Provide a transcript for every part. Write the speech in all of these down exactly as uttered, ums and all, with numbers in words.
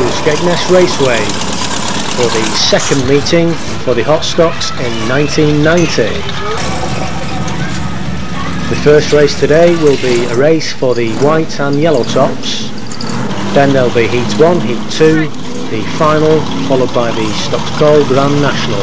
Skegness Raceway for the second meeting for the Hot Stocks in nineteen ninety. The first race today will be a race for the white and yellow tops. Then there'll be heat one, heat two, the final, followed by the Stocks Call Grand National.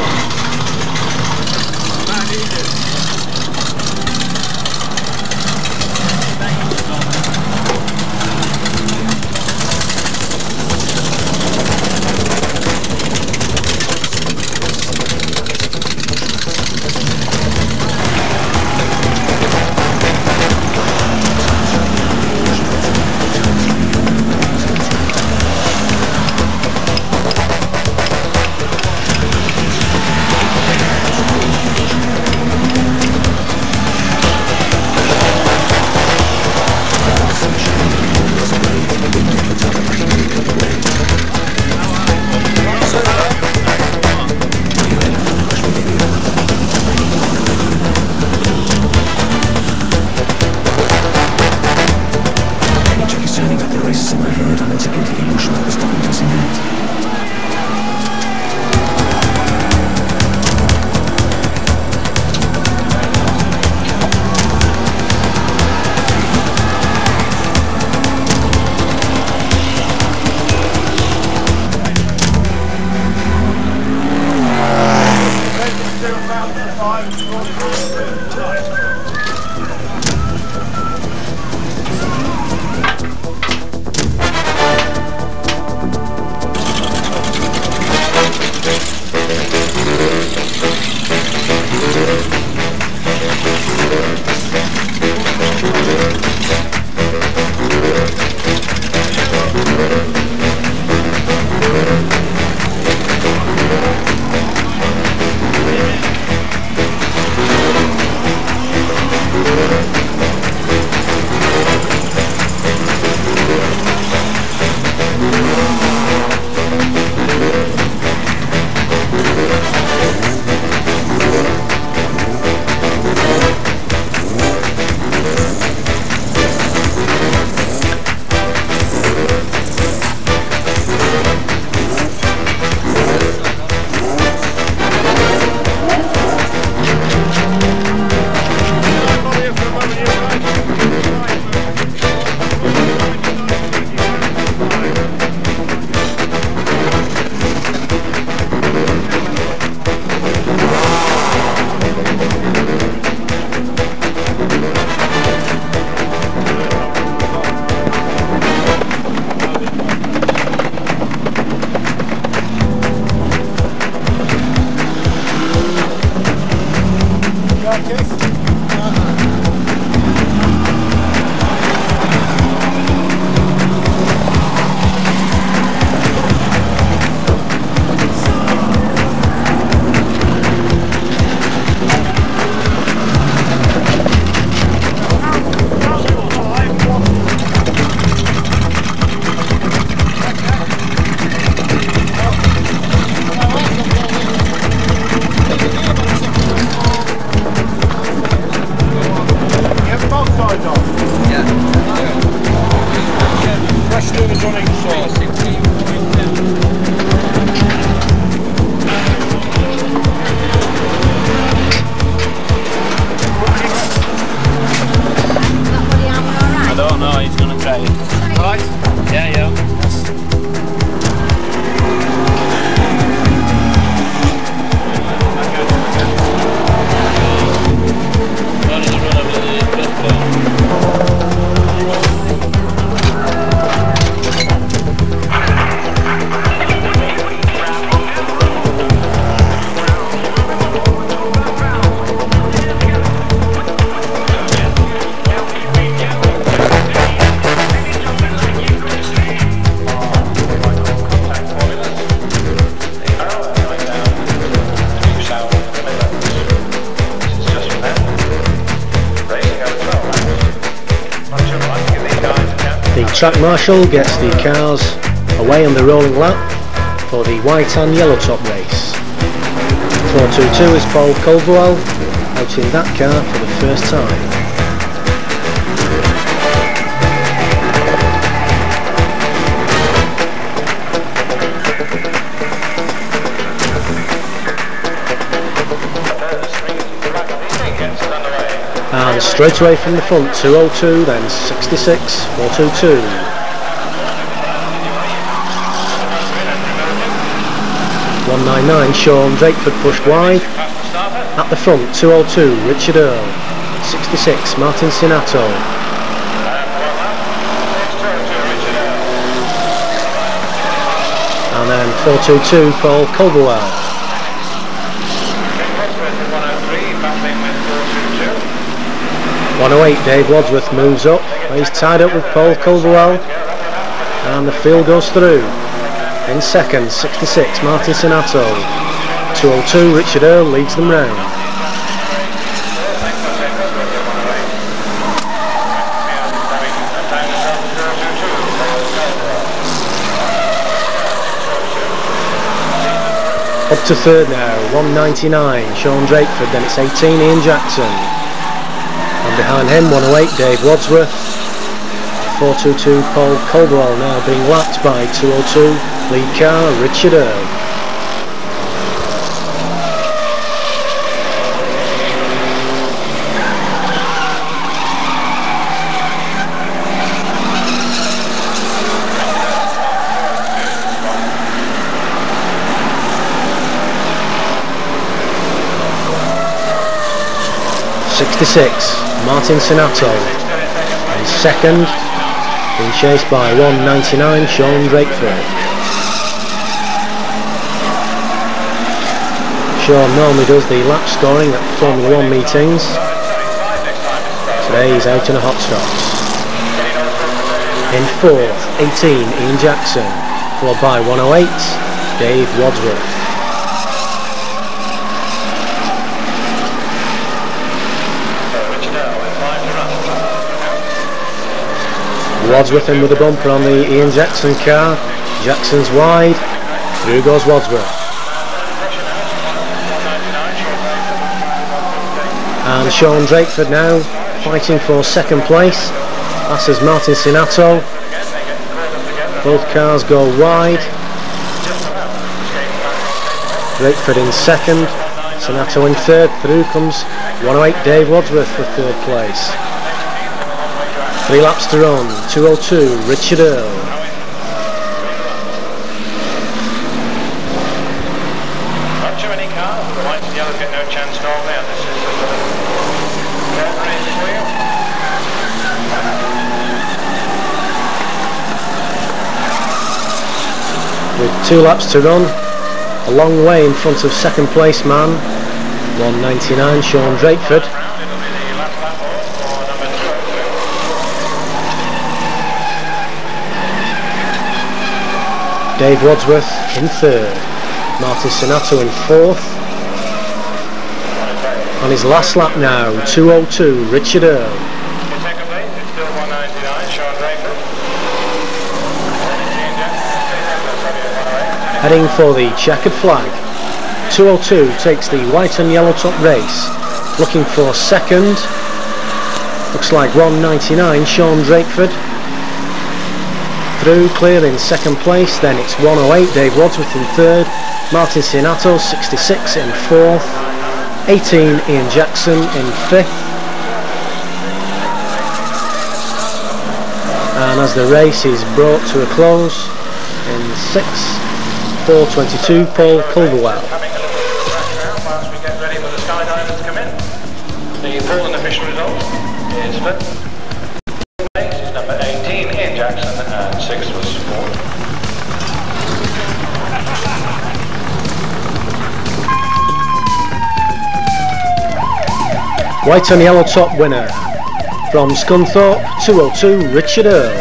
Track Marshal gets the cars away on the rolling lap for the white and yellow top race. four two two is Paul Culverwell out in that car for the first time. straight away from the front, two oh two, then sixty-six, four two two. one ninety-nine, Sean Drakeford pushed wide. At the front, two oh two, Richard Earl. sixty-six, Martin Sinato. And then four two two, Paul Culverwell. one oh eight, Dave Wadsworth moves up. He's tied up with Paul Culverwell. And the field goes through. In second, sixty-six, Martin Sinato. two oh two, Richard Earl leads them round. Up to third now, one ninety-nine, Sean Drakeford, then it's eighteen, Ian Jackson. And behind him, one oh eight, Dave Wadsworth. four two two, Paul Culverwell now being lapped by two oh two, lead car, Richard Earl. sixty-six, Martin Sinato. And second, being chased by one ninety-nine, Sean Drakeford. Sean normally does the lap scoring at Formula One meetings. Today he's out in a hot stop. In fourth, eighteen, Ian Jackson, followed by one oh eight, Dave Wadsworth. Wadsworth in with a bumper on the Ian Jackson car. Jackson's wide. Through goes Wadsworth. And Sean Drakeford now fighting for second place. Passes Martin Sinato. Both cars go wide. Drakeford in second. Sinato in third. Through comes one oh eight, Dave Wadsworth for third place. Three laps to run, two oh two, Richard Earl. Not too many cars, the white and yellow get no chance normally, and this is the race for you. With two laps to run, a long way in front of second place man, one ninety-nine, Sean Drakeford. Dave Wadsworth in third, Martin Sinato in fourth. On his last lap now, two oh two, Richard Earl. Heading for the checkered flag. two oh two takes the white and yellow top race. Looking for second. Looks like one ninety-nine, Sean Drakeford. Through, clear in second place, then it's one oh eight, Dave Wadsworth in third, Martin Sinato sixty-six in fourth, eighteen, Ian Jackson in fifth. And as the race is brought to a close, in sixth, four twenty-two, Paul Culverwell. Having a little bit of crash now whilst we get ready for the skydivers to come in. The full and official result is fifth. Number eighteen, Ian Jackson, and sixth was Ford. White and yellow top winner from Scunthorpe, two oh two, Richard Earl.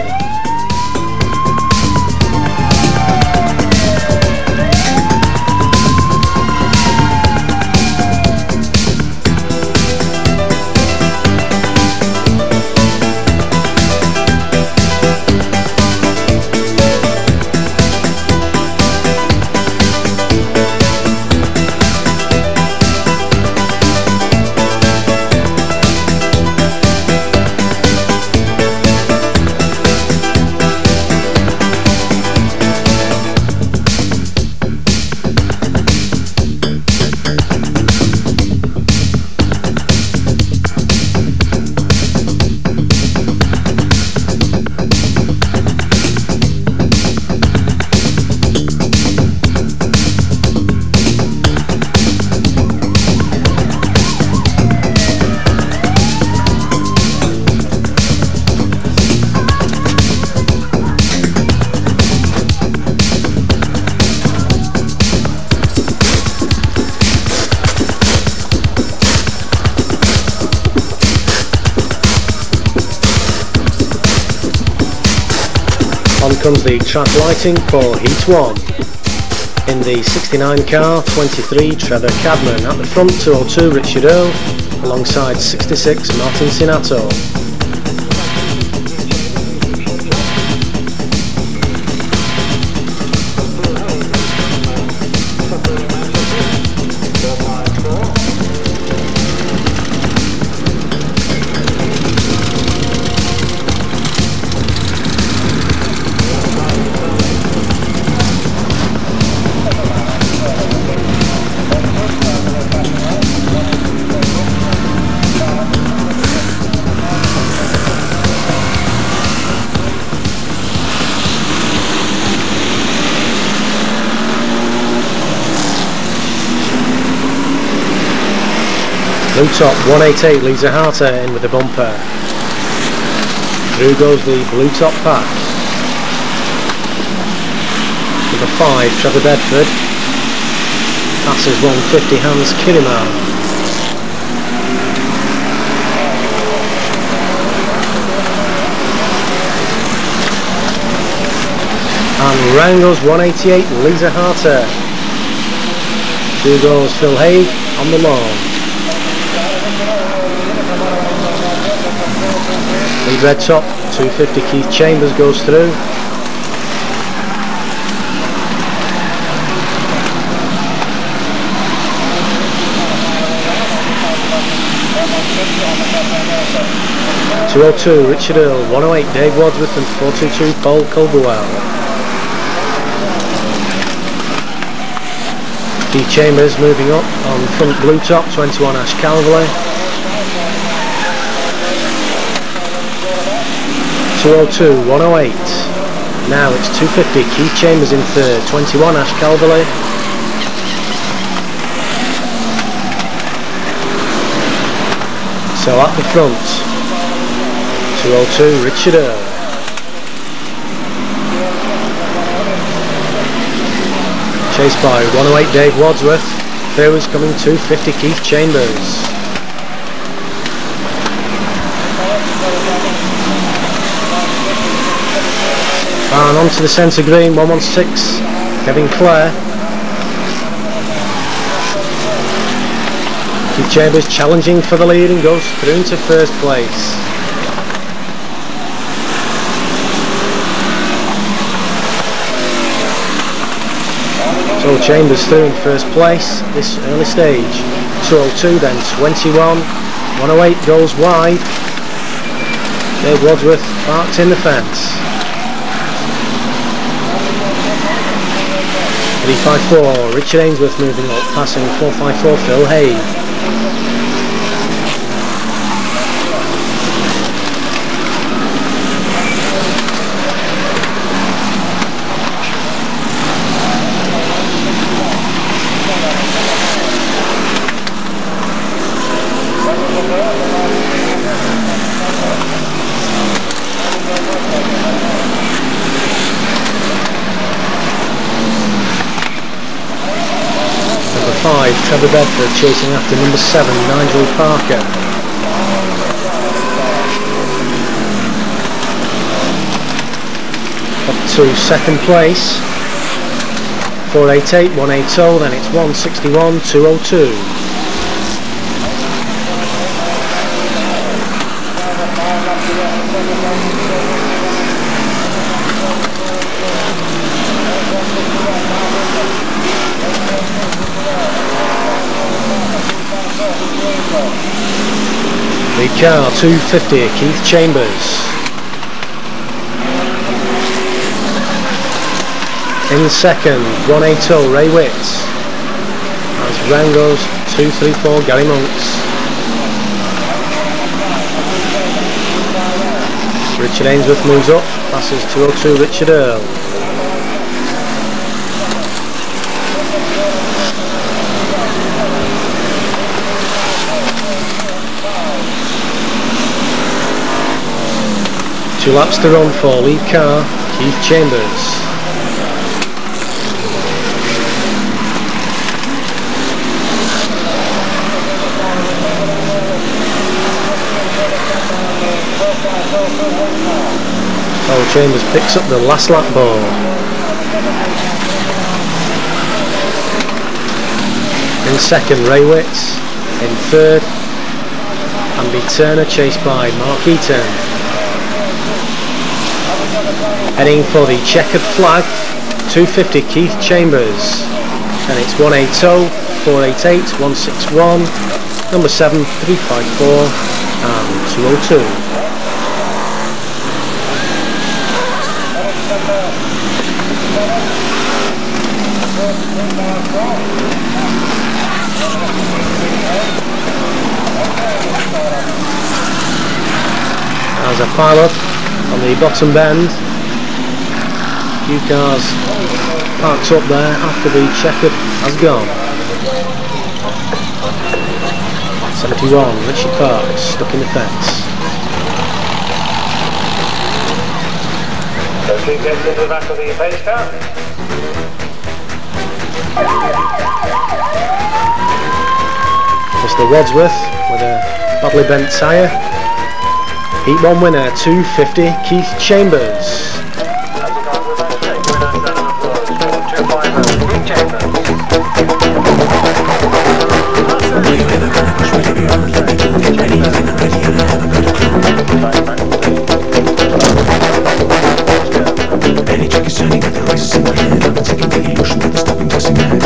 comes the track lighting for heat one. In the sixty-nine car, twenty-three Trevor Cadman. At the front, two oh two Richard Earl, alongside sixty-six Martin Sinato. Blue top one eighty-eight Lisa Harter in with the bumper. Through goes the blue top pass. Number five Trevor Bedford. Passes one fifty Hans Kiriman. And round goes one eighty-eight Lisa Harter. Through goes Phil Haig on the lawn. Lead red top, two fifty Keith Chambers goes through. two oh two Richard Earl, one oh eight Dave Wadsworth and four two two Paul Culverwell. Keith Chambers moving up on front blue top, twenty-one Ash Calverley. two oh two, one oh eight. Now it's two fifty Keith Chambers in third, twenty-one Ash Calverley. So at the front, two oh two Richard Earl. Chased by one oh eight Dave Wadsworth. Third is coming two fifty Keith Chambers. And onto the centre green, one one six Kevin Clare. Keith Chambers challenging for the lead and goes through into first place. So Chambers through in first place this early stage. two oh two then twenty-one, one oh eight goes wide. Dave Wadsworth parked in the fence. three five four Richard Ainsworth moving up, passing four five four Phil Haig. five Trevor Bedford chasing after number seven Nigel Parker. Up to second place, four eighty-eight, one eighty, then it's one sixty-one, two oh two. The car two fifty Keith Chambers. In second, one eighty Ray Witts. As round goes two three four Gary Monks. Richard Ainsworth moves up, passes two oh two Richard Earl. Two laps to run for lead car, Keith Chambers. Chambers picks up the last lap ball. In second, Ray Witts. In third, Andy Turner, chased by Mark Eaton. Heading for the checkered flag, two fifty Keith Chambers. And it's one eighty, four eighty-eight, one sixty-one, number seven, three fifty-four, and two oh two. As a pile up on the bottom bend, a few cars parked up there after the checkered has gone. seventy-one, Richard Parks, stuck in the fence. So two gets into the back of the pace car. Mister Wadsworth with a badly bent tyre. Heat one winner, two fifty, Keith Chambers. Any trick is shining at the races in my head. I'm taking the ocean with the stopping tossing head.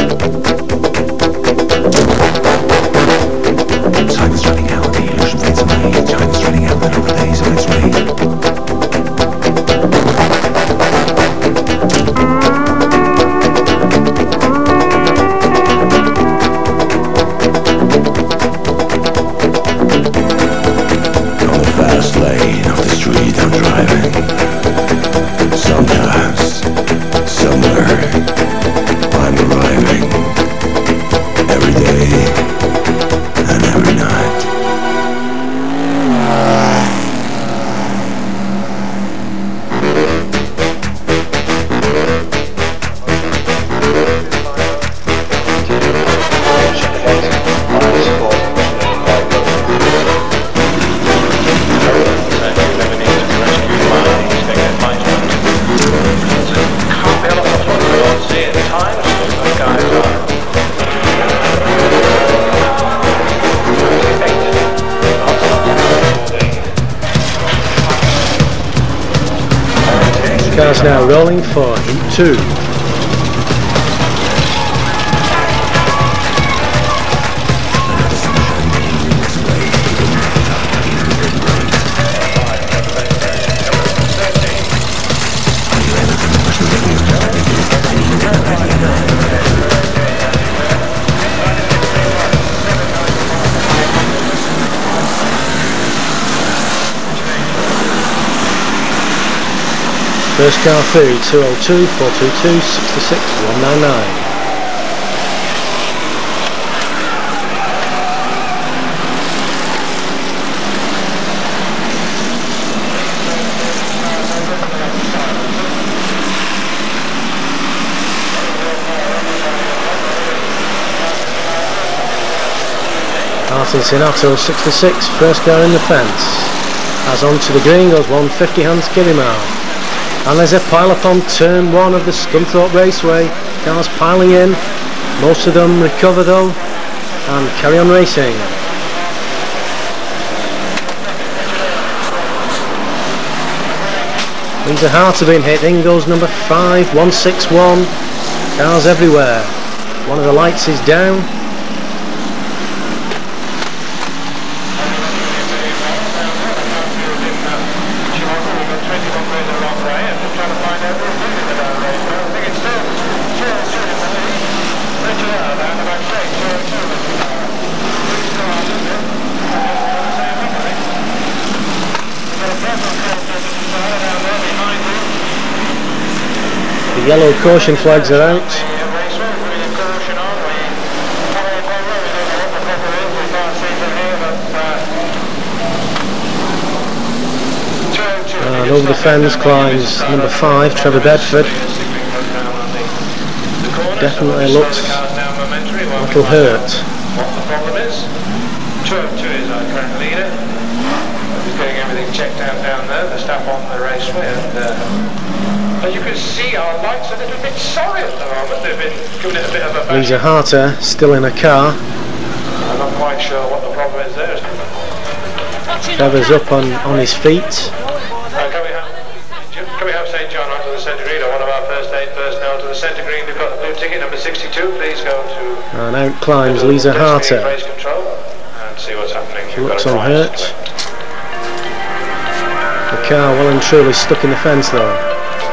Time is running out, the illusion fades away. Time is running out, the number days on its way. Cars now rolling for heat two. First car through, two oh two, four two two, six six, one nine nine. Martin Sinato, sixty-six, first car in the fence. As on to the green goes one fifty Hans Kilimal. And there's a pile up on turn one of the Scunthorpe Raceway. Cars piling in, most of them recover though and carry on racing. These are hard to be hit. In goes number five, one six one. Cars everywhere. One of the lights is down. The yellow caution flags are out. And over the fence climbs number five, Trevor Bedford. Definitely looked a little hurt. What the problem is? two oh two is our current leader. He's getting everything check down down there, the staff on the raceway, and uh, as you can see, our lights are a little bit sorry at the moment. They've been giving it a bit of a Lisa Harter still in a car. I'm not quite sure what the problem is there. Trevor's up on, on his feet. Uh, can, we have, can we have Saint John onto the centre green, or one of our first eight personnel to the centre green? We've got the blue ticket, number sixty-two. Please go to... And out climbs Lisa Harter. Race control and see what's happening. She looks unhurt. The car well and truly stuck in the fence though.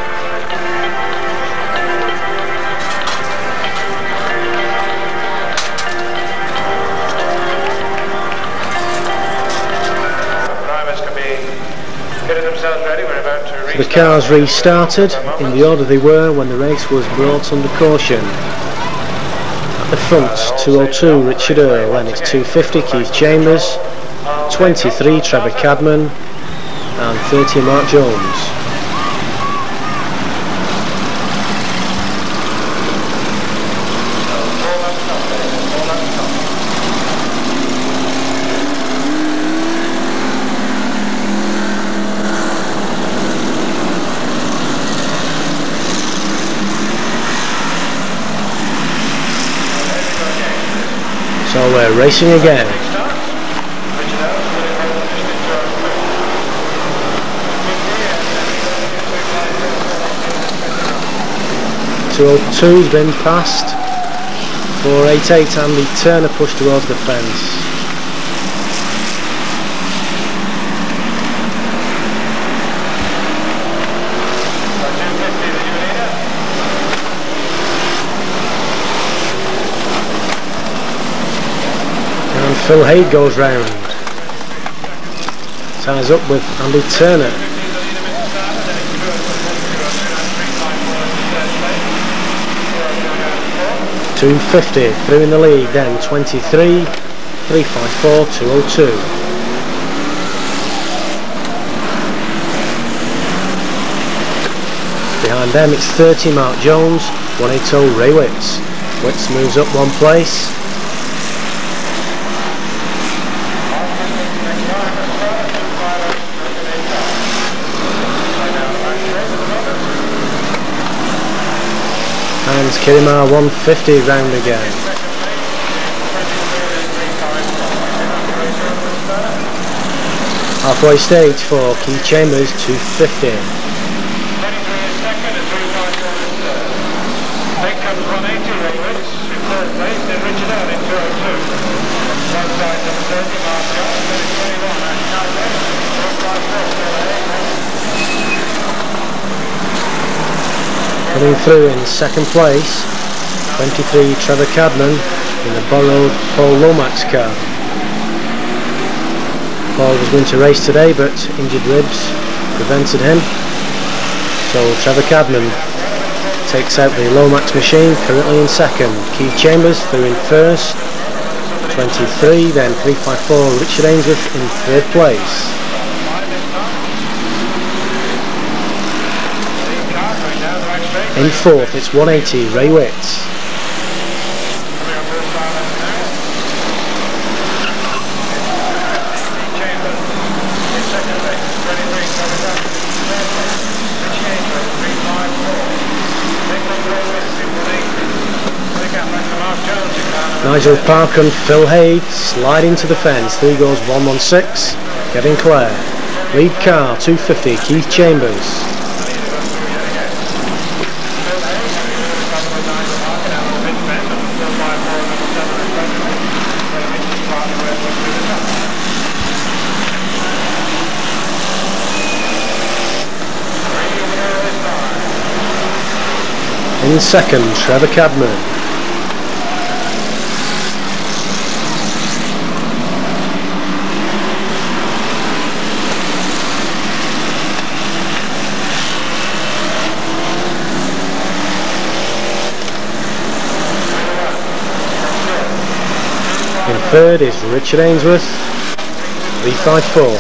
The cars restarted in the order they were when the race was brought under caution. At the front, two oh two Richard Earl, then it's two fifty Keith Chambers, twenty-three Trevor Cadman and thirty Mark Jones. So we're racing again. two oh two's been passed. four eighty-eight Andy Turner pushed towards the fence. Phil Haig goes round, ties up with Andy Turner. two fifty through in the lead, then twenty-three, three fifty-four, two oh two. Behind them it's thirty Mark Jones, one eighty Ray Witts. Witts moves up one place. And Kirimar one fifty round again. Halfway stage for Keith Chambers, two fifty. Coming through in second place, twenty-three Trevor Cadman in the borrowed Paul Lomax car. Paul was going to race today, but injured ribs prevented him. So Trevor Cadman takes out the Lomax machine, currently in second. Keith Chambers through in first, twenty-three, then three fifty-four Richard Ainsworth in third place. In fourth it's one eighty Ray Witts. Nigel Park and Phil Haig slide into the fence. Three goes one one six, Kevin Clare. Lead car two fifty Keith Chambers. In second, Trevor Cadman. In third is Richard Ainsworth, three fifty-four.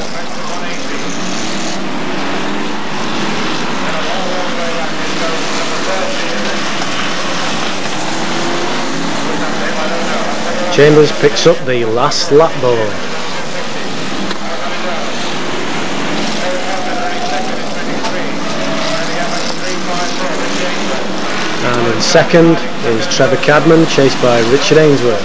Chambers picks up the last lap board. In second is Trevor Cadman, chased by Richard Ainsworth.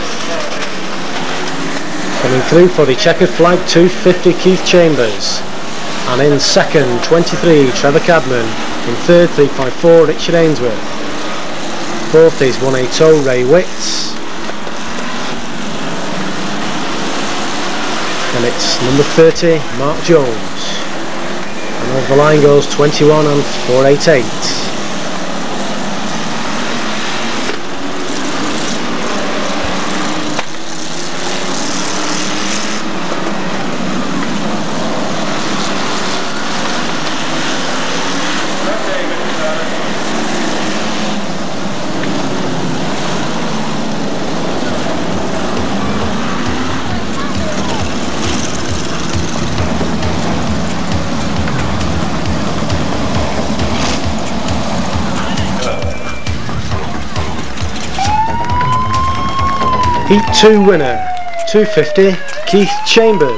Coming through for the checkered flag, two fifty Keith Chambers. And in second, twenty-three Trevor Cadman. In third, three five four Richard Ainsworth. Fourth is one eighty Ray Witts. And it's number thirty Mark Jones. And over the line goes twenty-one and four eighty-eight. Heat two winner, two fifty Keith Chambers.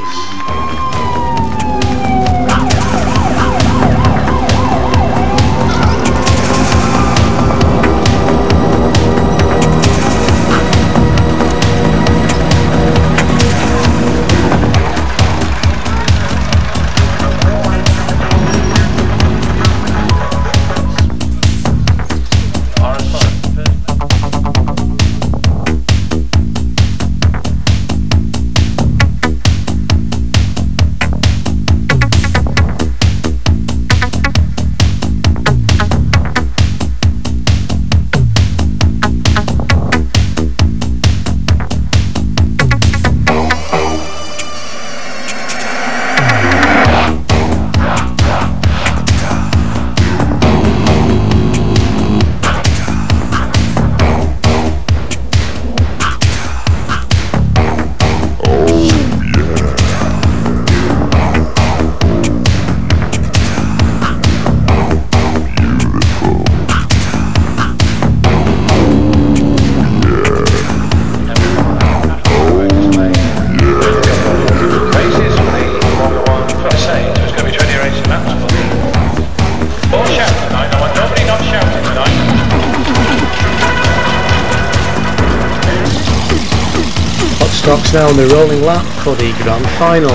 Stocks now on the rolling lap for the grand final.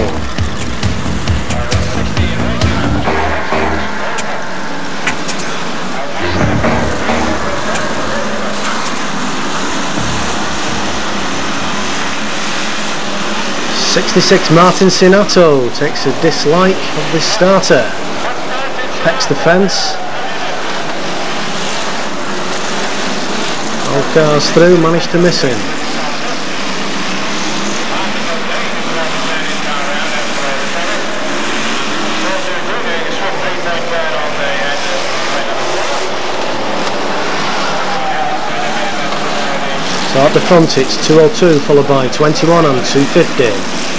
sixty-six Martin Sinato takes a dislike of this starter, pecks the fence. All cars through, managed to miss him. So at the front it's two oh two followed by twenty-one and two fifty.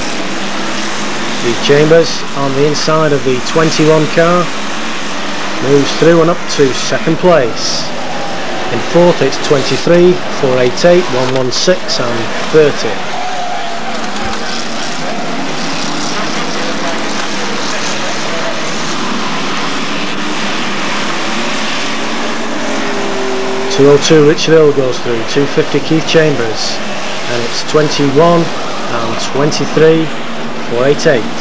Keith Chambers on the inside of the twenty-one car moves through and up to second place. In fourth it's twenty-three, four eighty-eight, one sixteen and thirty. two oh two Richard Hill goes through, two fifty Keith Chambers, and it's twenty-one and twenty-three, four eighty-eight.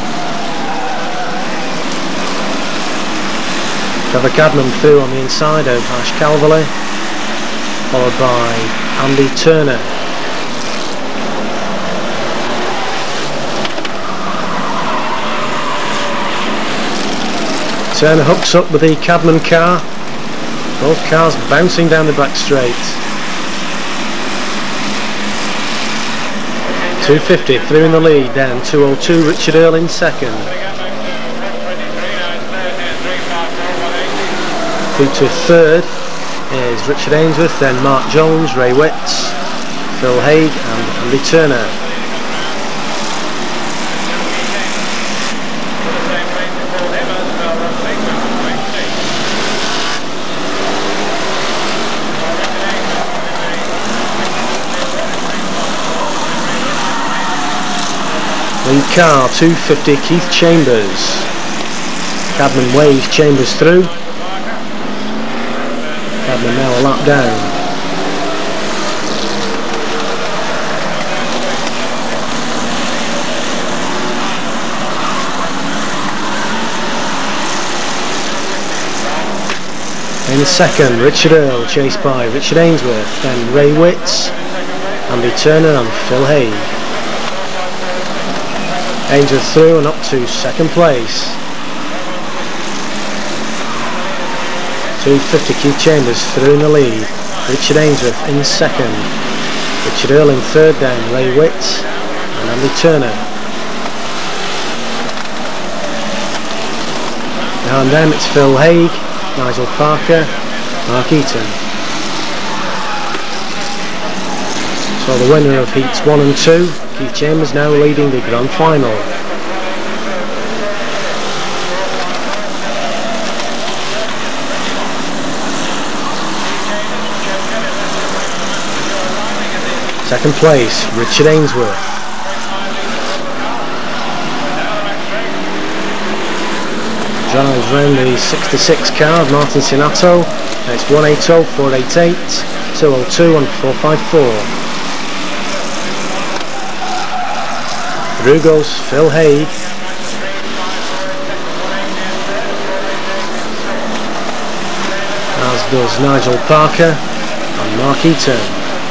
Trevor Cadman through on the inside of Ash Calverley, followed by Andy Turner. Turner hooks up with the Cadman car. Both cars bouncing down the back straight. two fifty through in the lead, then two oh two Richard Earl in second. Through to third is Richard Ainsworth, then Mark Jones, Ray Witts, Phil Haig and Andy Turner. Lead car two fifty Keith Chambers. Cadman waves Chambers through. Cadman and we're now a lap down. In second, Richard Earl, chased by Richard Ainsworth, then Ray Witts, Andy Turner and Phil Haig. Ainsworth through and up to second place. two fifty Keith Chambers through in the lead. Richard Ainsworth in second. Richard Earl in third, then Ray Witts and Andy Turner. Behind them it's Phil Haig, Nigel Parker, Mark Eaton. So the winner of heats one and two, Keith Chambers, now leading the grand final. Second place, Richard Ainsworth. Drives round the sixty-six car of Martin Sinato. It's one eighty, four eighty-eight, two oh two and four fifty-four. Through goes Phil Haig. As does Nigel Parker and Mark Eaton.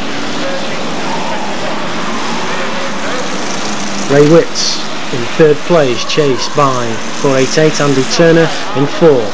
Ray Witts in third place, chased by four eighty-eight Andy Turner in fourth.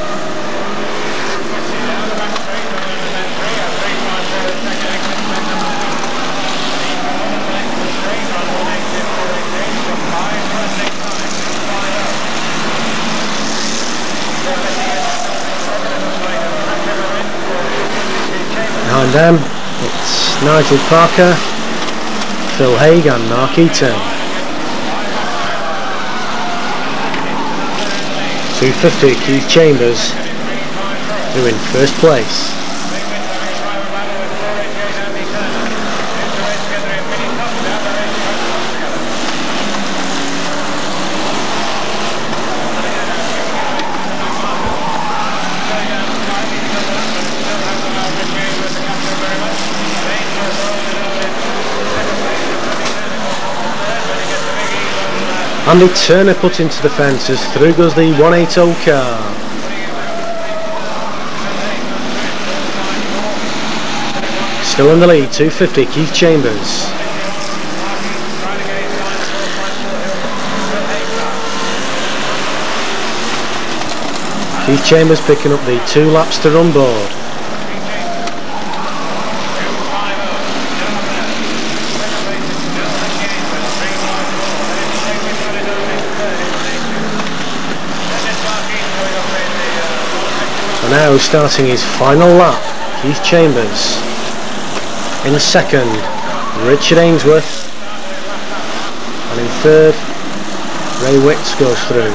Behind them it's Nigel Parker, Phil Haig and Mark Eaton. two fifty Keith Chambers, who in first place. Andy Turner put into the fences, through goes the one eighty car. Still in the lead, two fifty Keith Chambers. Keith Chambers picking up the two laps to run board. Now starting his final lap, Keith Chambers. In second, Richard Ainsworth. And in third, Ray Witts goes through.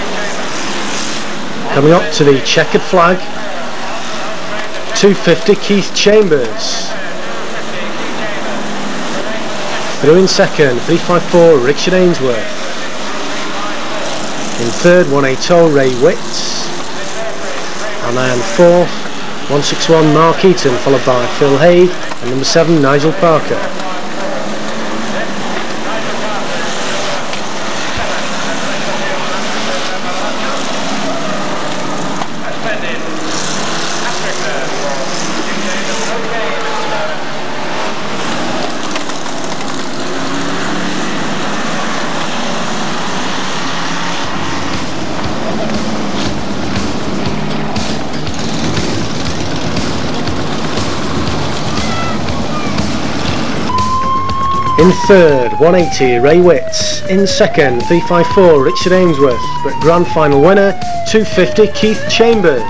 Coming up to the checkered flag, two fifty Keith Chambers. Through in second, three fifty-four Richard Ainsworth. In third, one eighty Ray Witts. And then fourth, one sixty-one Mark Eaton, followed by Phil Haig and number seven Nigel Parker. In third, one eighty Ray Witts. In second, three fifty-four Richard Ainsworth. But grand final winner, two fifty Keith Chambers.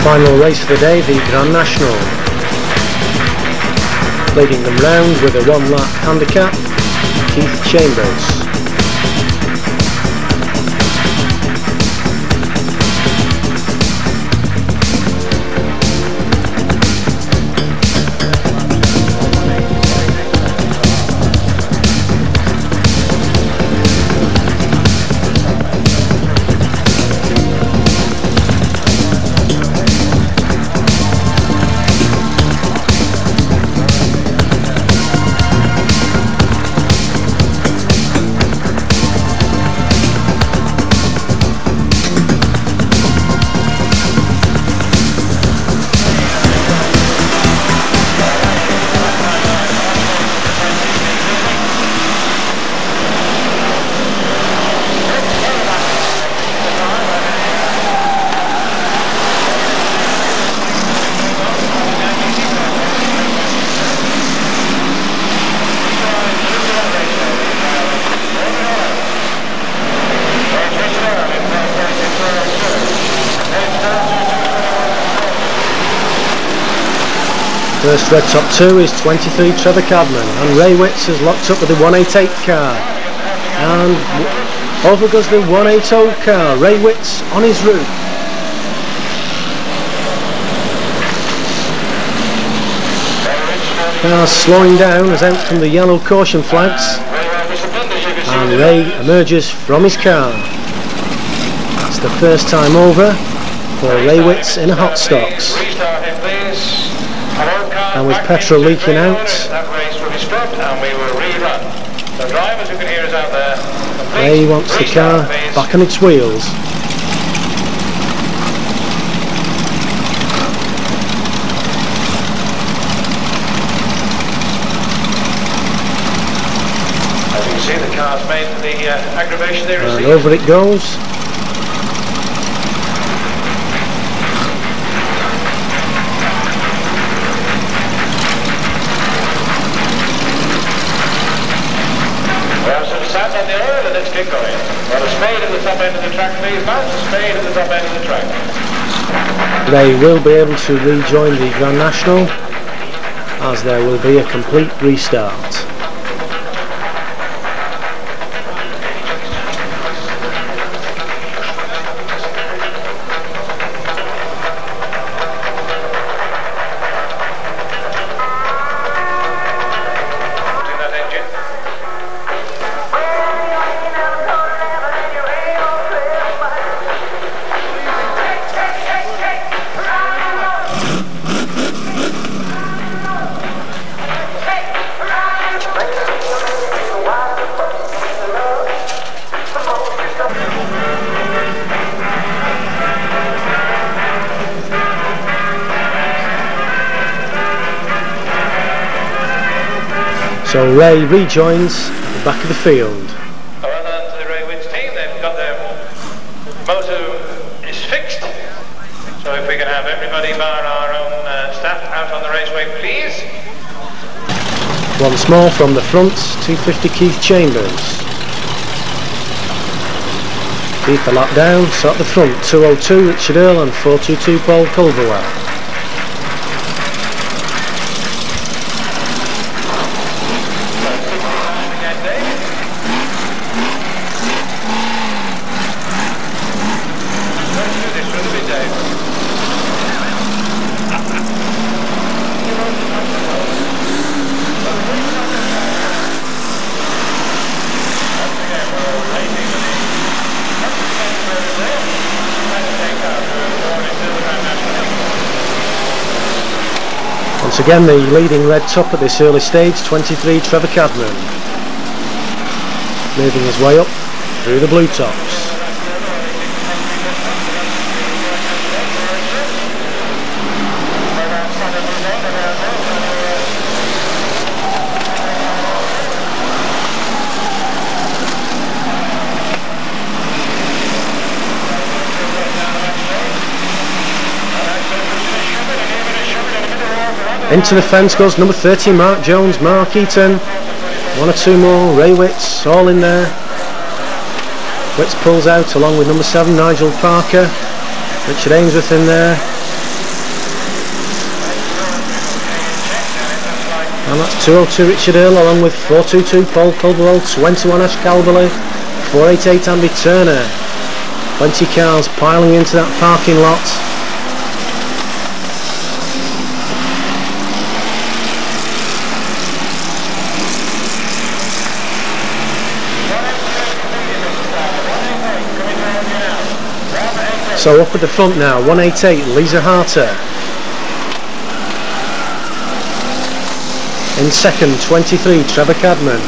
final race of the day, the Grand National. Leading them round with a one lap handicap, Keith Chambers. First red top two is twenty-three Trevor Cadman, and Ray Witts is locked up with the one eighty-eight car, and over goes the one eighty car. Ray Witts on his route. Cars slowing down as out from the yellow caution flags, and Ray emerges from his car. It's the first time over for Ray Witts in a hot stocks. And with petrol leaking out, Ray wants the car back on its wheels. As you can see, the car's made for the uh, aggravation they received. And over it goes. On the oil and let's get going. Well, a spade at the top end of the track, please, man. A spade at the top end of the track. They will be able to rejoin the Grand National, as there will be a complete restart. So Ray rejoins at the back of the field. Well done to the Ray Witts team. They've got their motor is fixed. So if we can have everybody bar our own uh, staff out on the raceway, please. Once more from the front, two fifty Keith Chambers. Keith a lap down, so at the front, two oh two Richard Earl and four twenty-two Paul Culverwell. Once again, the leading red top at this early stage, twenty-three Trevor Cadman, moving his way up through the blue tops. Into the fence goes number thirty Mark Jones, Mark Eaton, one or two more, Ray Witts, all in there. Witts pulls out along with number seven Nigel Parker, Richard Ainsworth in there, And that's two oh two Richard Earl along with four two two Paul Culverwell, twenty-one Ash Calverley, four eighty-eight Andy Turner. twenty cars piling into that parking lot. So up at the front now, one eighty-eight Lisa Harter. In second, twenty-three Trevor Cadman.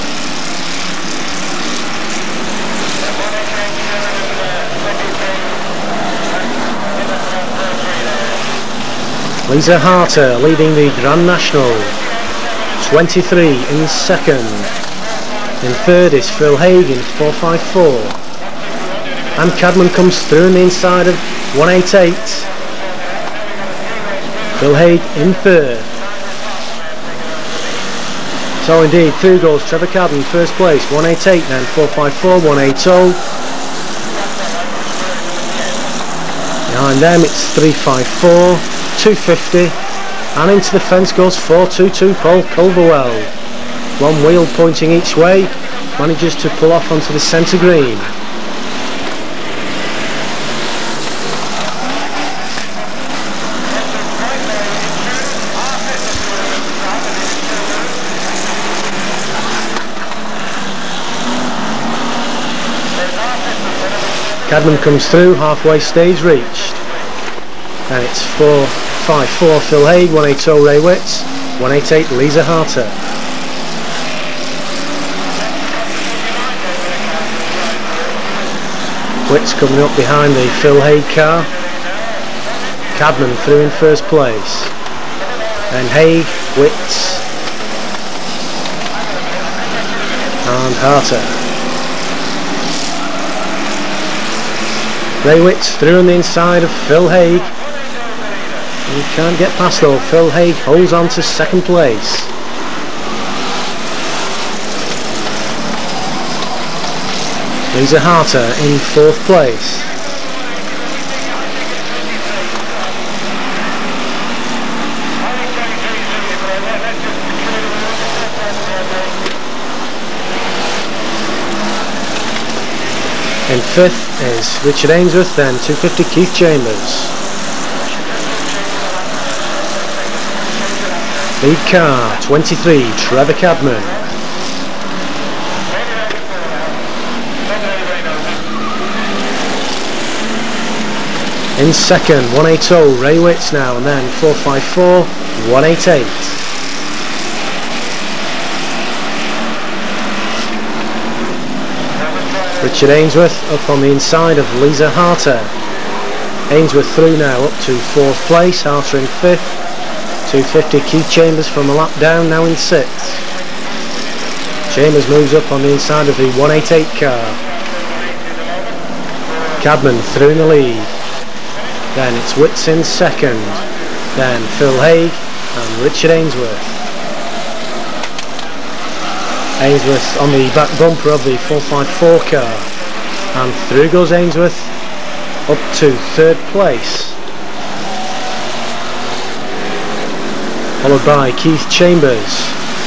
Lisa Harter leading the Grand National. twenty-three in second. In third is Phil Haig in four five four. And Cadman comes through on the inside of one eighty-eight. Phil Haig in third. So indeed, through goes Trevor Cadman, first place, one eighty-eight, then four five four, one eighty. Behind them it's three five four, two fifty, and into the fence goes four two two Paul Culverwell. One wheel pointing each way, manages to pull off onto the centre green. Cadman comes through, halfway stage reached. And it's four five four Phil Haig, one eighty Ray Witts, one eighty-eight Lisa Harter. Witts coming up behind the Phil Haig car. Cadman through in first place. Then Haig, Witts and Harter. Ray Witts through on the inside of Phil Haig. He can't get past though. Phil Haig holds on to second place. Lisa Harter in fourth place. In fifth is Richard Ainsworth, then two fifty Keith Chambers. Lead car twenty-three Trevor Cadman. In second, one eighty Ray Witts now, and then four five four, one eighty-eight. Richard Ainsworth up on the inside of Lisa Harter. Ainsworth through now up to fourth place, Harter in fifth. two fifty Keith Chambers from a lap down, now in sixth. Chambers moves up on the inside of the one eighty-eight car. Cadman through in the lead. Then it's Witts in second. Then Phil Haig and Richard Ainsworth. Ainsworth on the back bumper of the four five four car, and through goes Ainsworth up to third place, followed by Keith Chambers.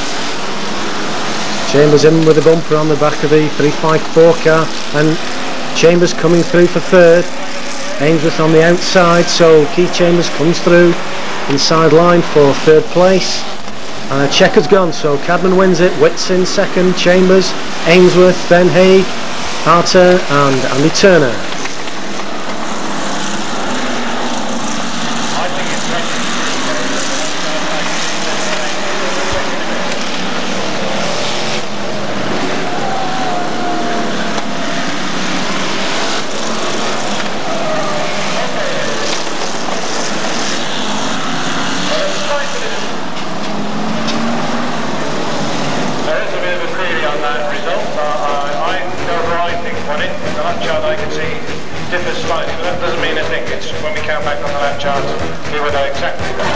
Chambers in with a bumper on the back of the three five four car, and Chambers coming through for third. Ainsworth on the outside, so Keith Chambers comes through inside line for third place. And a check has gone, so Cadman wins it. Witts in second, Chambers, Ainsworth, then Haig, Harter and Andy Turner. Differs slightly, but that doesn't mean a thing. It's when we count back on the lap charts, we will know exactly what.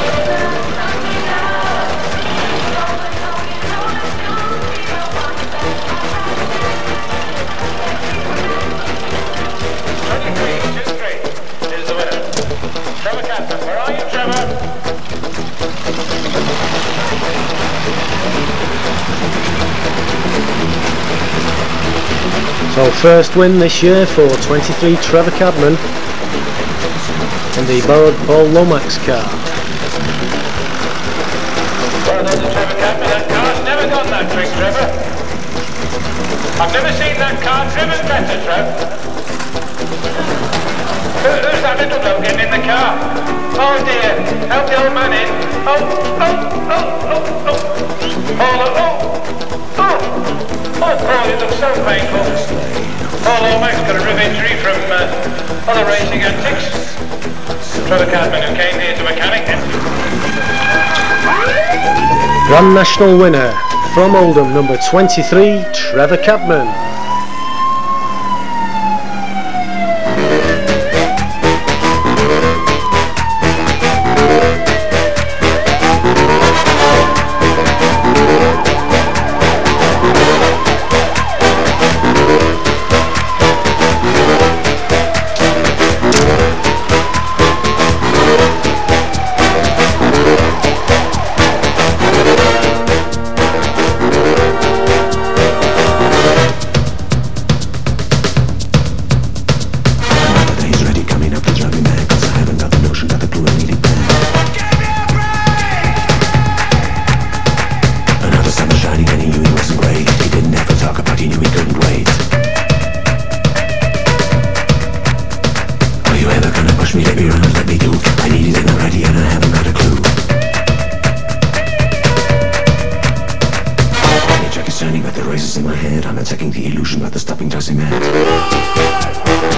twenty-three, two three is the winner. Trevor Cadman, where are you, Trevor? So first win this year for twenty-three Trevor Cadman in the borrowed Paul Lomax car. Well done to Trevor Cadman. That car's never done that trick, Trevor. I've never seen that car driven better, Trev. Who, who's that little bloke getting in the car? Oh dear, help the old man in. Oh, oh, oh, oh, oh. Paul, oh, oh. Oh, Paul, it looks so painful. Paul Lomax got a rib injury from uh, other racing antics. Trevor Cadman, who came here to mechanic him. Grand National winner from Oldham, number twenty-three, Trevor Cadman. In my head, I'm attacking the illusion, but the stopping drives me mad.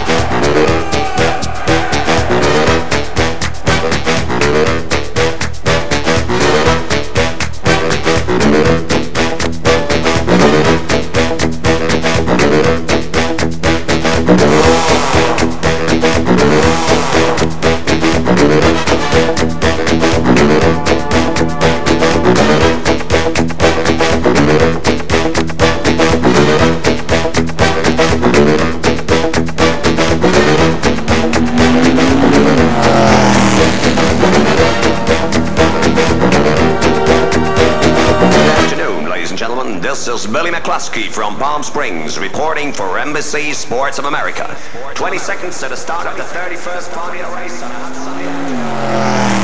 This is Billy McCluskey from Palm Springs reporting for Embassy Sports of America. twenty seconds to the start of the thirty-first Formula race on a hot Sunday afternoon.